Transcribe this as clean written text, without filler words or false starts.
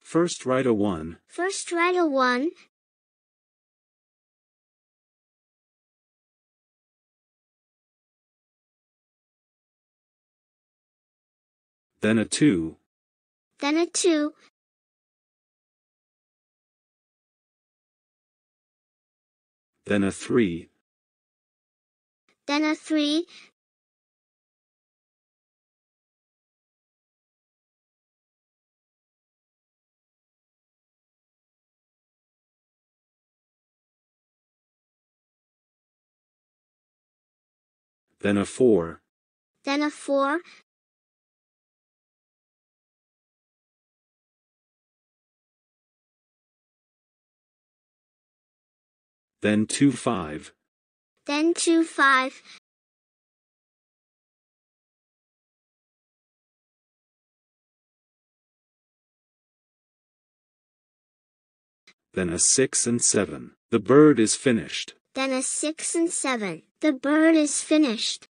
First write a 1. First write a 1. Then a 2. Then a 2. Then a 3. Then a 3. Then a 4. Then a 4. Then 2 5. Then 2 5. Then a 6 and 7. The bird is finished. Then a 6 and 7. The bird is finished.